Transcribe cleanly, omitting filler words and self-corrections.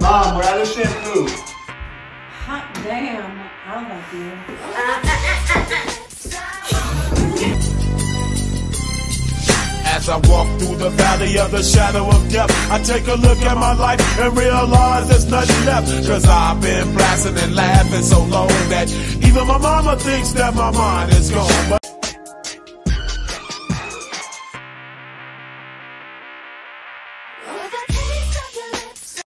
Mom, where are the shampoo? Hot damn. I'll help you. As I walk through the valley of the shadow of death, I take a look at my life and realize there's nothing left. Cause I've been blasting and laughing so long that even my mama thinks that my mind is gone.